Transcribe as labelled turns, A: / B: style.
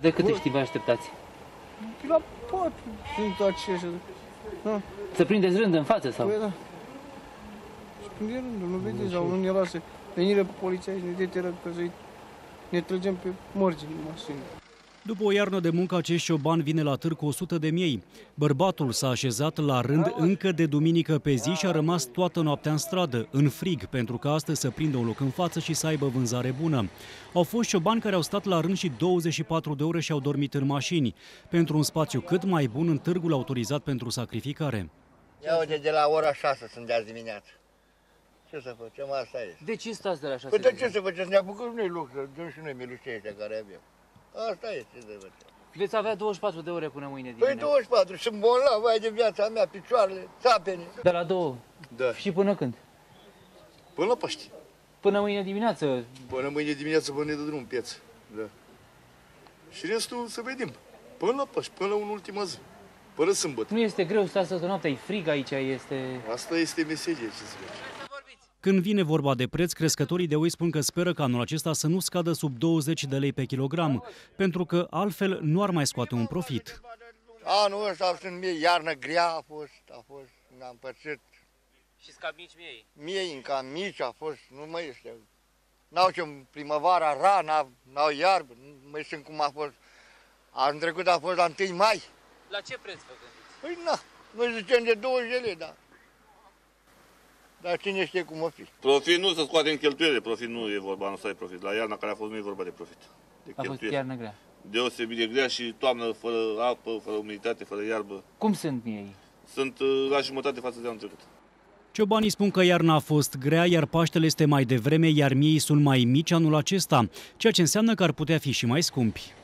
A: De câte știi vă așteptați?
B: La 4 sunt aceștia. Da.
A: Să prindeți rând în față sau?
B: Păi da. Și prinde rândul, nu vedeți, sau nu ne lasă. Venire poliția și ne deteră că ne trăgem pe marginea mașinii.
C: După o iarnă de muncă, acest cioban vine la târg cu 100 de miei. Bărbatul s-a așezat la rând încă de duminică pe zi și a rămas toată noaptea în stradă, în frig, pentru că astăzi să prindă un loc în față și să aibă vânzare bună. Au fost ciobani care au stat la rând și 24 de ore și au dormit în mașini, pentru un spațiu cât mai bun în târgul autorizat pentru sacrificare.
D: Ia uite, de la ora 6 sunt de azi dimineață. Ce să facem? Asta este.
A: De ce stați de la 6?
D: Păi de ce să facem? Ne apucăm noi loc, să dăm și noi miluștii ăștia care avem. Asta este, ce să facem.
A: Veți avea 24 de ore până mâine
D: Păi
A: dimineață.
D: 24, sunt bolnav, vai de viața mea, picioarele, țapene.
A: De la 2?
E: Da.
A: Și până când?
E: Până la Paști.
A: Până mâine dimineață?
E: Până mâine dimineață până ne dă drumul în piață. Da. Și restul să vedem. Până la Paști, până la un ultimă zi. Până sâmbătă.
A: Nu este greu să stați noaptea, e frig aici, este...
E: Asta este meserie, ce să faci.
C: Când vine vorba de preț, crescătorii de oi spun că speră ca anul acesta să nu scadă sub 20 de lei pe kilogram, pentru că altfel nu ar mai scoate un profit.
D: Anul ăsta sunt mie, iarnă grea a fost, ne-am împărțit.
A: Și scap mici miei?
D: Miei cam mici a fost, nu mai este. N-au ce primăvara rar, n-au iarbă, nu mai sunt cum a fost. Anul trecut a fost la 1 mai.
A: La ce preț vă gândiți?
D: Păi na, noi zicem de 20 de lei, da. Dar cine știe cum o fi.
F: Profit nu se scoate în cheltuiele, profit nu e vorba, nu e profit. La iarna care a fost nu e vorba de profit. De
A: A fost iarnă grea.
F: Deosebit de grea și toamnă fără apă, fără umiditate, fără iarbă.
A: Cum sunt miei?
F: Sunt la jumătate față de anul trecut.
C: Ciobanii spun că iarna a fost grea, iar Paștele este mai devreme, iar miei sunt mai mici anul acesta, ceea ce înseamnă că ar putea fi și mai scumpi.